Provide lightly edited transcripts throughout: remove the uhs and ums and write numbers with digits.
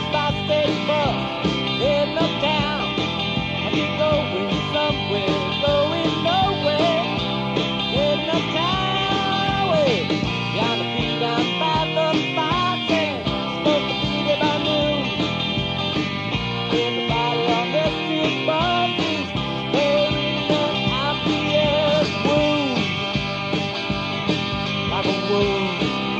by state bus, heading uptown. I keep going somewhere, going nowhere, heading uptown way. Beyond the beat, down by the fox and supposed to be there by noon. Everybody on this street bus is carrying out the air wound, like a wound.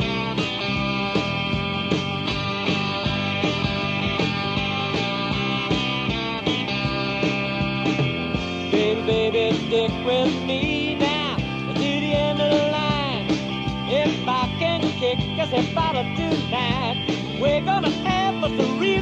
Baby, stick with me now to the end of the line. If I can kick us about tonight, we're gonna have us a real